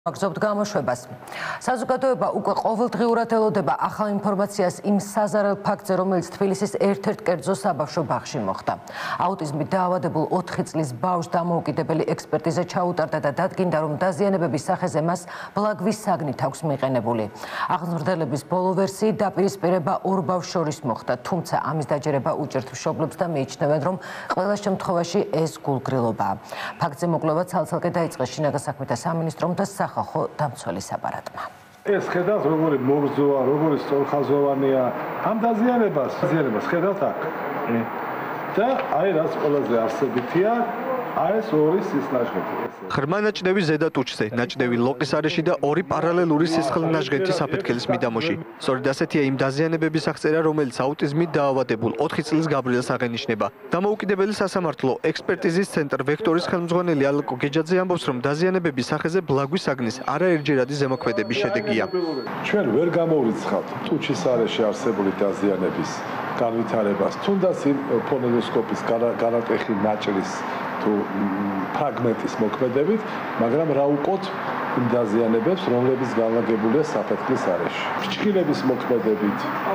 გრძობთ გამოშვებას. საზოგადოება უკვე ყოველდღიურად ელოდება ახალ ინფორმაციას იმ საზარელ ფაქტზე, რომელიც თბილისის ერთ-ერთ კერძო საბავშვო ბაღში მოხდა. აუტიზმით დაავადებულ 4 წლის ბავშვს დამოუკიდებელი ექსპერტიზა ჩაუტარდა და დადგინდა, რომ დაზიანებების სახეზე მას ბლაგვის საგნით აქვს მიყენებული. აღმზრდელების ბოლო ვერსიით დაპირისპირება 2 ბავშვს შორის მოხდა, თუმცა ამის დაჯერება უჭერთ მშობლებს და მიიჩნევენ, რომ ყველა შემთხვევაში ეს გულგრილობაა. ფაქტზე მოკვლევა ცალ-ცალკე დაიწყეს შინაგან საქმეთა სამინისტრომ და სახალხო დამცველის აპარატმა. ეს ხედავთ როგორი მოგზოა, როგორი სწორხაზოვანია, ამ დაზიანებას ხედავთ აქ. და აი რაც ყველაზე არსებითია, ეს 2 სისხლნაჟღეთი. ღრმა ნაჭდევი ზედა ტუჩზე, ნაჭდევი ლოყის არეში და 2 პარალელური სისხლნაჟღეთი საფეთქელის მიდამოში. სწორედ ასეთია იმ დაზიანებების აღწერა, რომელიც აუტიზმით დაავადებულ 4 წლის გაბრიელს აღენიშნება. დამოუკიდებელი სასამართლო ექსპერტიზის ცენტრ ვექტორის ხელმძღვანელი ალკო გეჯაძე ამბობს, რომ დაზიანებების სახეზე ბლაგვის საგნის არაერთჯერადი ზემოქმედების შედეგია. ჩვენ ვერ გამოვრიცხავთ ტუჩის არეში არსებული დაზიანების განვითარებას, თუნდაც იმ ფონოდოსკოპის განატეხი ნაჭრის თუ ფრაგმენტის მოქმედებით, მაგრამ რა უყოთ იმ დაზიანებებს, რომლებიც განლაგებულია საფეთქლის არეში. ფრჩხილების მოქმედებით,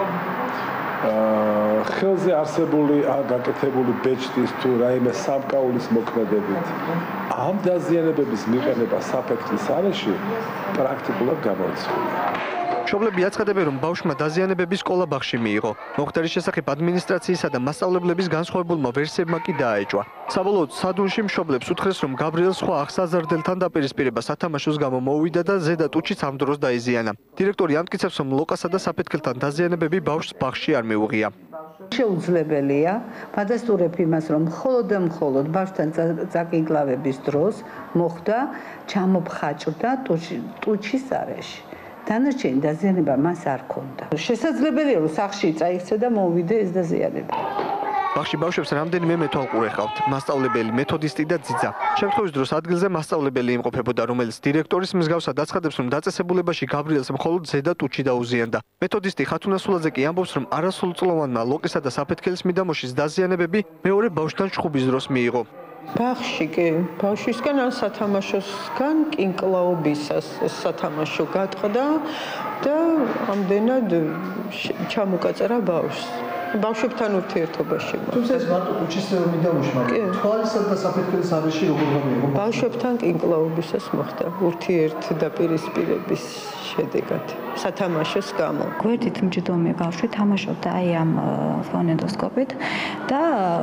ხელზე არსებული გაკეთებული ბეჭდის თუ რაიმე სამკაულის მოქმედებით, ამ დაზიანებების მიყენება საფეთქლის არეში პრაქტიკულად გამოიცხადა. მშობლები აცხადებენ, რომ ბავშვმა დაზიანებები სკოლა ბაღში მიიღო. მოხდარის შესახებ ადმინისტრაციისა და მასწავლებლების განსხვავებულმა ვერსიებმა კი დააეჭვა. საბოლოოდ სადუნში მშობლებს უთხრეს, რომ გაბრიელს სხვა აღსაზრდელთან დაპირისპირება სათამაშოს გამო მოუვიდა და ზედა ტუჩიც ამ დროს დაიზიანა. დირექტორი ამტკიცებს, რომ ლოყასა და საფეთქელთან დაზიანებები ბავშვს ბაღში არ მიუღია. შეუძლებელია ვადასტურებ იმას, რომ მხოლოდ ბავშვთან წაკინკლავების დროს მოხდა ჩამოფხაჭდა ტუჩის არეში. დანარჩენი დაზიანება მას არ ჰქონდა. შესაძლებელია, რომ სახლში წაიქცა და მოუვიდა ეს დაზიანება. ბაღში ბავშვებს რამდენიმე მეთვალყურე ჰყავთ, მასწავლებელი, მეთოდისტი და ძიძა. შემთხვევის დროს ადგილზე მასწავლებელი იმყოფებოდა, რომელიც დირექტორის მსგავსად აცხადებს, რომ დაწესებულებაში გაბრიელს მხოლოდ ზედა ტუჩი დაუზიანდა. მეთოდისტი ხათუნა სულაძე კი ამბობს, რომ არასრულწლოვანმა ლოყისა და საფეთქელის მიდამოშის დაზიანებები მეორე ბავშვთან ჩხუბის დროს მიიღო. ბაღში კი, ბავშვისგან ან სათამაშოსგან კინკლაობისას სათამაშო გატყდა და ამდენად ჩამოკაწერა ბავშვს. ბავშვებთან ურთიერთობაში. თუმცა ეს მარტო ტუჩის მიდამოში, მაგრამ თვალისა და საფეთქელის არეში როგორ გამოიღო? ბავშვებთან კინკლაობისას მოხდა ურთიერთდაპირისპირების შედეგად სათამაშოს გამო. გვერდით მჯდომი ბავშვი თამაშობდა აი ამ ფონოდოსკოპით და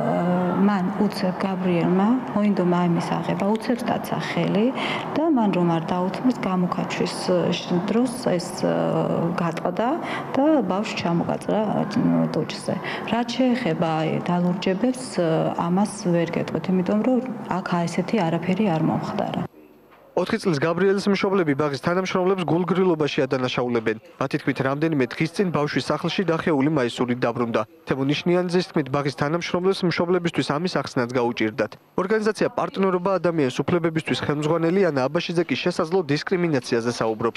მან უცებ გაბრიელმა მოინდომა იმის აღება, უცებ სტაცა ხელი და მან რომ არ დაუთმოს გამოკაჩვის დროს ეს გატყდა და ბავშვი ჩამოკაწრა ტუჩზე. რაც შეეხება დალურჯებებს, ამას ვერ გეტყვით, იმიტომ რომ აქ ესეთი არაფერი არ მომხდარა. 4 წლის გაბრიელის მშობლები ბაღის თანამშრომლებს გულგრილობაში ადანაშაულებენ. მათი თქმით, რამდენიმე დღის წინ ბავშვის სახლში დახეული მაისურით დაბრუნდა. თემო ნიშნიანიძის თქმით, ბაღის თანამშრომლებს მშობლებისთვის ამის ახსნაც გაუჭირდათ. ორგანიზაცია პარტნიორობა ადამიანის უფლებებისთვის ხელმძღვანელი ანა აბაშიძე კი შესაძლო დისკრიმინაციაზე საუბრობს.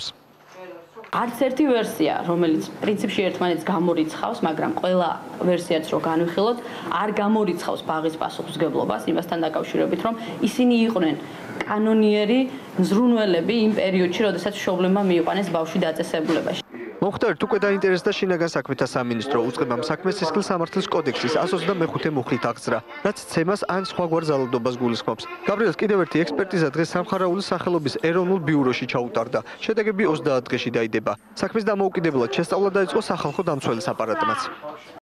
არც ერთი ვერსია, რომელიც პრინციპში ერთმანეთს გამორიცხავს, მაგრამ ყველა ვერსიაც რო განვიხილოთ, არ გამორიცხავს ბაღის პასუხისმგებლობას იმასთან დაკავშირებით, რომ ისინი იყვნენ კანონიერი მზრუნველები იმ პერიოდში, როდესაც მშობლებმა მიიყვანეს ბავშვი დაწესებულებაში. მოხდარით უკვე დაინტერესდა შინაგან საქმეთა სამინისტრო უწყებამ საქმეს სისხლის სამართლის კოდექსის 125 მუხლით აღძრა, რაც ცემას ან სხვაგვარ ძალადობას გულისხმობს. გაბრიელს კიდევ ერთი ექსპერტიზა დღეს სამხარაულის სახელობის ეროვნულ ბიუროში ჩაუტარდა. შედეგები 30 დღეში დაიდება. საქმის დამოუკიდებლად შესწავლა დაიწყო სახალხო დამცველის აპარატმაც.